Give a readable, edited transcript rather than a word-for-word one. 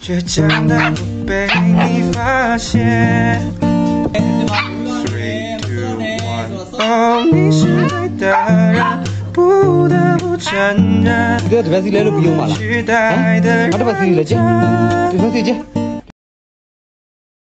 倔强的不被你发现。3、2、1，哦，你是对的人，不得不承认。 这个这边谁来了不用嘛了？啊，他这边谁来接？对方谁接？